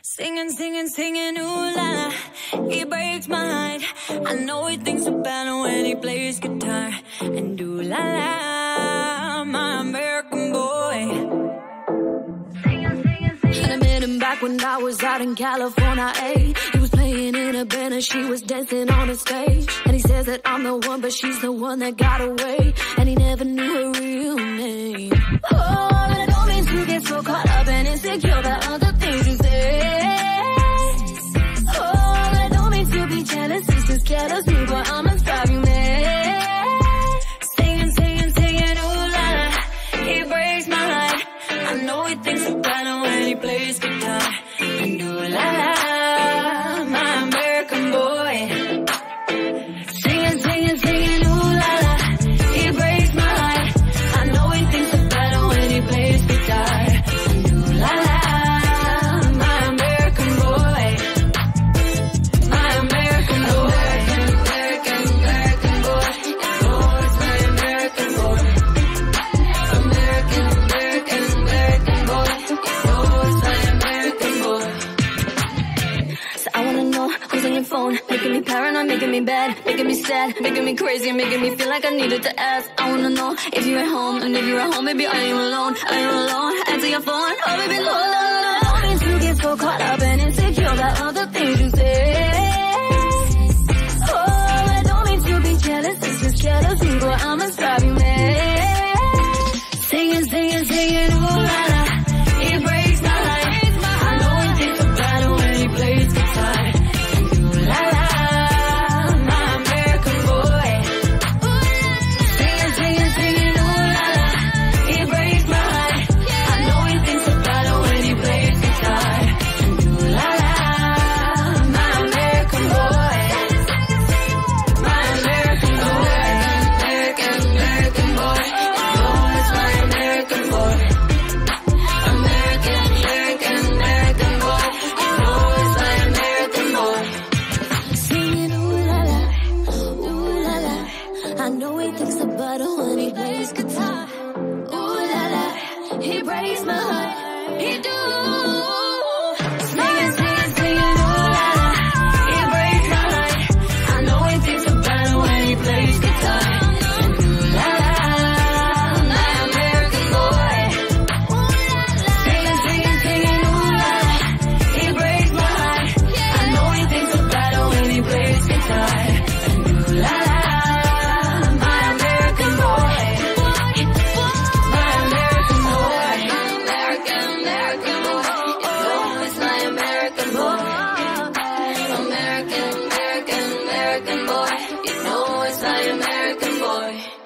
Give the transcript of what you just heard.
Singing, singing, singing, ooh la la, he breaks my heart. I know he thinks about it when he plays guitar. And ooh la la, my American boy. And I met him back when I was out in California, ayy. He was playing in a band and she was dancing on a stage. And he says that I'm the one, but she's the one that got away. And he never knew her real name. Oh, and I don't mean to get so caught up and insecure about other things you say. Oh, and I don't mean to be jealous, it's just jealous me, but I'm a drive you mad. Singing, singing, singing, ooh la la, he breaks my heart. I know he thinks about it when he plays guitar. And ooh la la, my American boy. Singing, singing, singing, ooh la la, he breaks my heart. I know he thinks about it when he plays guitar. And ooh la la, my American boy. My American boy. American, American boy. Oh, it's my American boy. American, American, American boy. Oh, it's my American boy. So I wanna know who's on your phone, making me paranoid, making me bad, making me sad, making me crazy, making me feel like I needed to ask. I wanna know if you're at home, and if you're at home, baby, are you alone? Are you alone? Answer your phone, oh baby, hold on. I don't mean to get so caught up and insecure about all the things you say. Oh, I don't mean to be jealous, it's just jealousy, but I must drive you mad. Singing, singing, singing, ooh la la, he breaks my heart. I know he thinks about it when he plays guitar. And ooh la la, my American boy. Singing, singing, singing, ooh la la, he breaks my heart. I know he thinks about it when he plays guitar. And ooh la la, my American boy. My American boy. American, American boy. Oh, it's my American boy. American, American, American boy. Oh, it's my American boy. Singing ooh la la, ooh la la. I know he thinks about it when he plays guitar. Ooh la la, he breaks my heart. He do. Singing, singing, singing, ooh la la, he breaks my heart. I know he thinks about it when he plays guitar. And ooh la la, my American boy. Singing, singing, singing, ooh la la, he breaks my heart. I know he thinks about it when he plays guitar. And ooh la la, my American boy. My American boy. American, American boy. Oh, it's my American boy. American, American, American boy. You know it's my American boy.